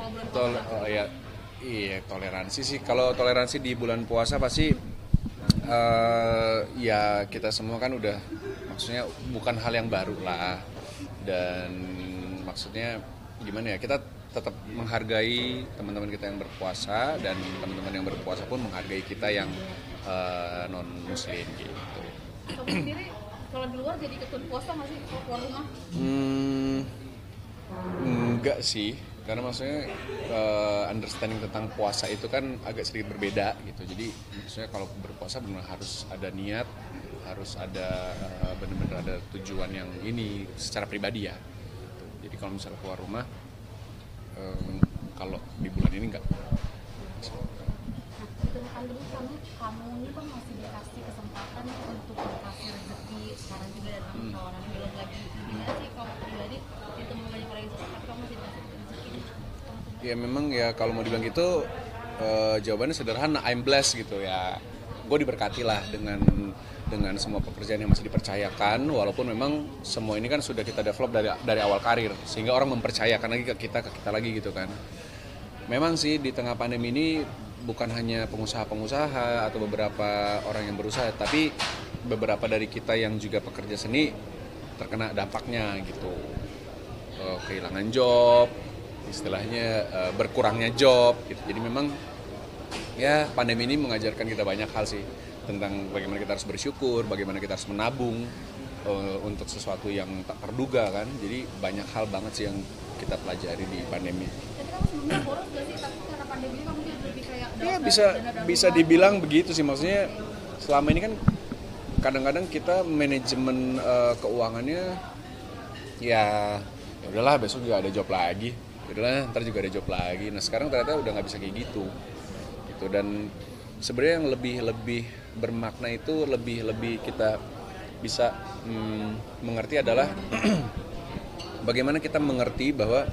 kalau bulan puasa? Oh ya, iya toleransi sih. Kalau toleransi di bulan puasa pasti ya kita semua kan udah, maksudnya bukan hal yang baru lah. Dan maksudnya gimana ya, kita tetap menghargai teman-teman kita yang berpuasa, dan teman-teman yang berpuasa pun menghargai kita yang non muslim gitu. Kamu sendiri kalau di luar jadi ikut puasa nggak sih kalau keluar rumah? Enggak sih, karena maksudnya understanding tentang puasa itu kan agak sedikit berbeda gitu. Jadi maksudnya kalau berpuasa benar harus ada niat, harus ada benar-benar ada tujuan yang ini secara pribadi ya. Jadi kalau misalnya keluar rumah, kalau di bulan ini enggak. Nah, itu kan dulu kamu ini kan masih dikasih kesempatan untuk dikasih rezeki sekarang juga dan kamu tawaran belum lagi. Gimana sih kamu pribadi ditemu banyak orang yang susah tapi kamu masih dikasih rezeki? Ya memang ya kalau mau dibilang gitu, jawabannya sederhana, I'm blessed gitu ya. Gue diberkati lah dengan semua pekerjaan yang masih dipercayakan, walaupun memang semua ini kan sudah kita develop dari awal karir, sehingga orang mempercayakan lagi ke kita lagi gitu kan. Memang sih di tengah pandemi ini bukan hanya pengusaha-pengusaha atau beberapa orang yang berusaha, tapi beberapa dari kita yang juga pekerja seni terkena dampaknya gitu. Kehilangan job, istilahnya berkurangnya job gitu. Jadi memang ya pandemi ini mengajarkan kita banyak hal sih, tentang bagaimana kita harus bersyukur, bagaimana kita harus menabung untuk sesuatu yang tak terduga kan. Jadi banyak hal banget sih yang kita pelajari di pandemi. Tapi kamu sebelumnya boros gak sih? Tapi karena pandemi kamu jadi lebih kayak Ya bisa dibilang begitu sih, maksudnya selama ini kan kadang-kadang kita manajemen keuangannya ya udahlah besok juga ada job lagi, udahlah ntar juga ada job lagi. Nah sekarang ternyata udah nggak bisa kayak gitu. Dan sebenarnya yang lebih bermakna itu lebih kita bisa mengerti adalah bagaimana kita mengerti bahwa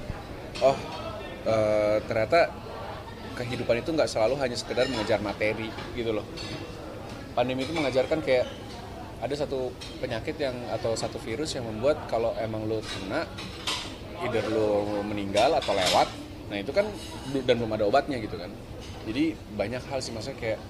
ternyata kehidupan itu nggak selalu hanya sekedar mengejar materi gitu loh. Pandemi itu mengajarkan kayak ada satu penyakit atau satu virus yang membuat kalau emang lo kena, either lo meninggal atau lewat. Nah itu kan dan belum ada obatnya gitu kan. Jadi banyak hal sih, maksudnya kayak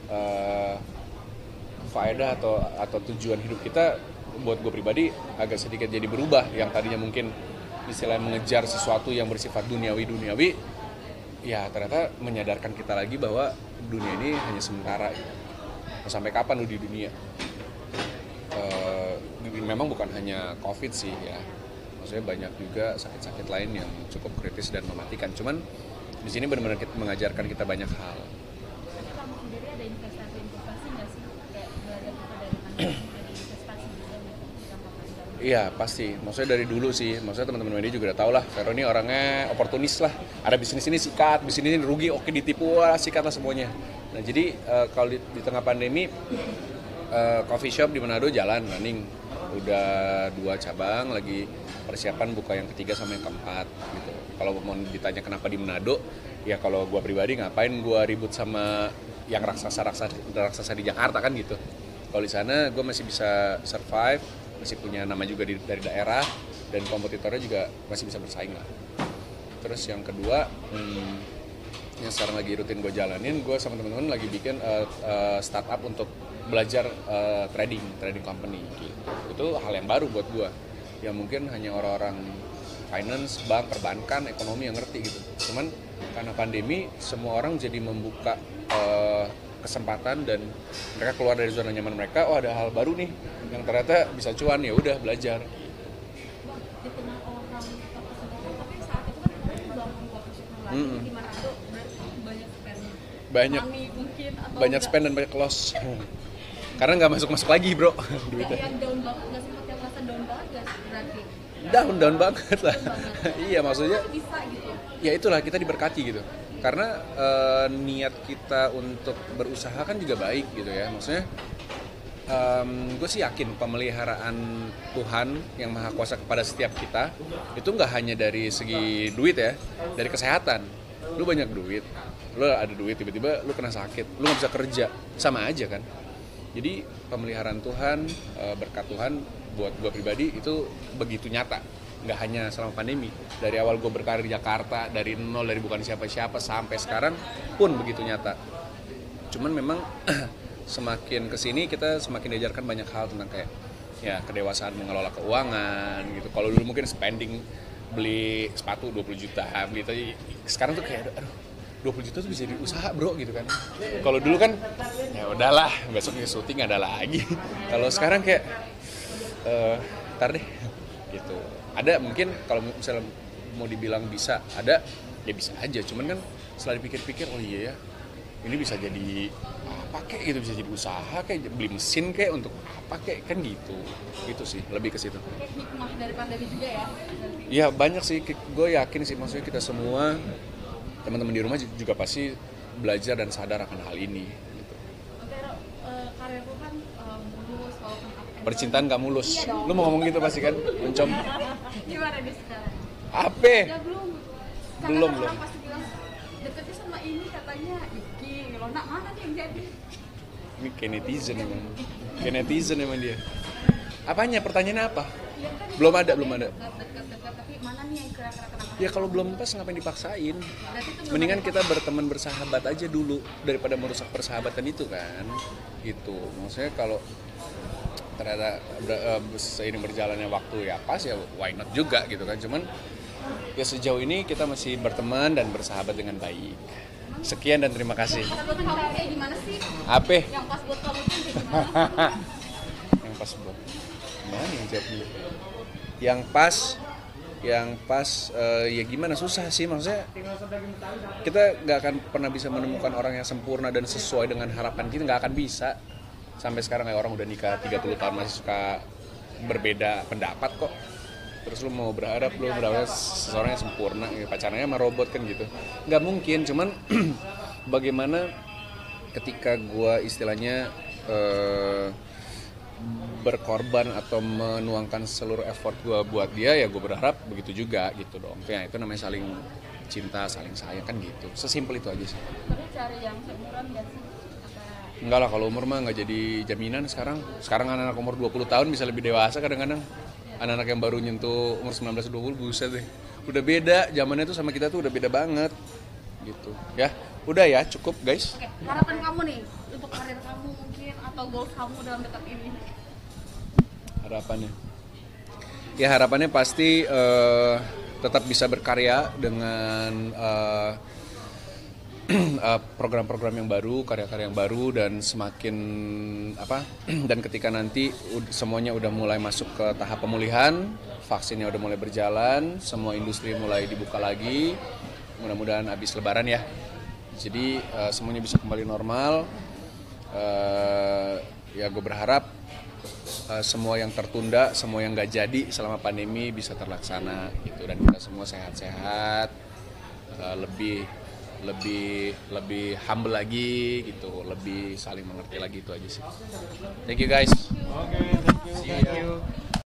faedah atau tujuan hidup kita buat gue pribadi agak sedikit jadi berubah. Yang tadinya mungkin istilahnya mengejar sesuatu yang bersifat duniawi, ya ternyata menyadarkan kita lagi bahwa dunia ini hanya sementara gitu. Sampai kapan lu di dunia? Memang bukan hanya COVID sih ya, maksudnya banyak juga sakit-sakit lain yang cukup kritis dan mematikan. Cuman di sini benar-benar mengajarkan kita banyak hal. Tapi kamu sendiri ada investasi nggak sih? Kayak belajar kita dari pandemi jadi investasi juga gitu jangka panjang? Iya pasti, maksudnya dari dulu sih, maksudnya teman-teman media juga udah tau lah, Vero ini orangnya oportunis lah. Ada bisnis ini sikat, bisnis ini rugi, oke ditipu, sikat lah semuanya. Nah jadi kalau di tengah pandemi, coffee shop di Manado jalan running, udah 2 cabang, lagi persiapan buka yang ketiga sama yang keempat gitu. Kalau mau ditanya kenapa di Manado, ya kalau gue pribadi ngapain gue ribut sama yang raksasa di Jakarta kan gitu. Kalau di sana gue masih bisa survive, masih punya nama juga dari daerah, dan kompetitornya juga masih bisa bersaing lah. Terus yang kedua, yang sekarang lagi rutin gue jalanin, gue sama teman-teman lagi bikin startup untuk belajar trading company gitu. Itu hal yang baru buat gue, yang mungkin hanya orang-orang finance, bank, perbankan, ekonomi yang ngerti gitu. Cuman karena pandemi, semua orang jadi membuka kesempatan dan mereka keluar dari zona nyaman mereka. Oh ada hal baru nih yang ternyata bisa cuan, ya udah belajar. Di tengah orang tapi saat itu kan kamu bangun coffee shop lagi di Manado, berarti banyak spend money mungkin atau banyak spend dan banyak loss. Karena nggak masuk lagi bro duitnya. yang down banget nggak sih, yang merasa down banget nggak sih berarti? Down banget lah. Iya maksudnya Bisa gitu. ya itulah, kita diberkati gitu. Karena niat kita untuk berusaha kan juga baik gitu ya. Maksudnya gue sih yakin pemeliharaan Tuhan yang Maha Kuasa kepada setiap kita itu nggak hanya dari segi duit ya, dari kesehatan. Lu banyak duit, lu ada duit, tiba-tiba lu kena sakit, lu nggak bisa kerja, sama aja kan. Jadi pemeliharaan Tuhan, berkat Tuhan buat gue pribadi itu begitu nyata nggak hanya selama pandemi. Dari awal gue berkarir di Jakarta, dari nol, dari bukan siapa-siapa sampai sekarang pun begitu nyata. Cuman memang semakin kesini kita semakin diajarkan banyak hal tentang kayak ya kedewasaan mengelola keuangan gitu. Kalau dulu mungkin spending beli sepatu 20 juta, beli tadi, sekarang tuh kayak aduh 20 juta tuh bisa jadi usaha bro gitu kan. Kalau dulu kan ya udahlah besoknya syuting ada lagi. Kalau sekarang kayak ntar deh gitu. Ada mungkin kalau misalnya mau dibilang bisa ada ya bisa aja, cuman kan setelah dipikir-pikir oh iya ya ini bisa jadi apa kayak gitu, bisa jadi usaha kayak beli mesin kayak untuk apa kayak kan gitu sih, lebih ke situ. Kayak hikmah dari pandemi juga ya. Ya banyak sih, gue yakin sih, maksudnya kita semua teman-teman di rumah juga pasti belajar dan sadar akan hal ini gitu. Oke, karir lu kan mulus walaupun up and down. Percintaan gak mulus. Iya dong. Lu mau ngomong gitu pasti kan, mencom. Gimana nih sekarang? Apa? Ya belum. Belum. Orang pasti bilang deketnya sama ini katanya Iki. Lo nak mana nih yang jadi? Ini kayak netizen emang dia. Apanya? Pertanyaannya apa? Ya kan Belum ada. Dekat-dekat tapi mana nih yang kira-kira kenapa? Ya kalau belum pas ngapain dipaksain? Berarti itu belum Mendingan ada kita berteman bersahabat aja dulu daripada merusak persahabatan itu kan. Gitu. Maksudnya kalau ternyata seiring berjalannya waktu ya pas ya why not juga gitu kan. Cuman ya sejauh ini kita masih berteman dan bersahabat dengan baik. Sekian dan terima kasih. Pas buat kamu kayak gimana sih? Apa? Yang pas buat kamu tuh kayak gimana? Yang pas buat gimana yang jawabnya? Yang pas ya gimana, susah sih, maksudnya kita nggak akan pernah bisa menemukan orang yang sempurna dan sesuai dengan harapan kita, nggak akan bisa. Sampai sekarang kayak orang udah nikah 30 tahun masih suka berbeda pendapat kok. Terus lu mau berharap seseorang yang sempurna, ya, pacarannya sama robot kan gitu, nggak mungkin. Cuman bagaimana ketika gua istilahnya berkorban atau menuangkan seluruh effort gue buat dia, ya gue berharap begitu juga gitu dong. Ya itu namanya saling cinta, saling sayang kan gitu. Sesimpel itu aja sih. Tapi cari yang seumuran gak sih? Enggak lah, kalau umur mah nggak jadi jaminan sekarang. Sekarang anak-anak umur 20 tahun bisa lebih dewasa kadang-kadang. Anak-anak yang baru nyentuh umur 19-20 buset deh. Udah beda, zamannya tuh sama kita tuh udah beda banget. Gitu. Ya, udah ya, cukup guys. Oke, harapan kamu nih untuk karir kamu mungkin atau goals kamu dalam dekat ini? Harapannya ya harapannya pasti tetap bisa berkarya dengan program-program yang baru, karya-karya yang baru, dan semakin dan ketika nanti semuanya udah mulai masuk ke tahap pemulihan, vaksinnya udah mulai berjalan, semua industri mulai dibuka lagi, mudah-mudahan habis lebaran ya, jadi semuanya bisa kembali normal. Ya gue berharap semua yang tertunda, semua yang gak jadi selama pandemi bisa terlaksana gitu, dan kita semua sehat-sehat, lebih humble lagi gitu, lebih saling mengerti lagi, itu aja sih. Thank you guys. Oke, thank you.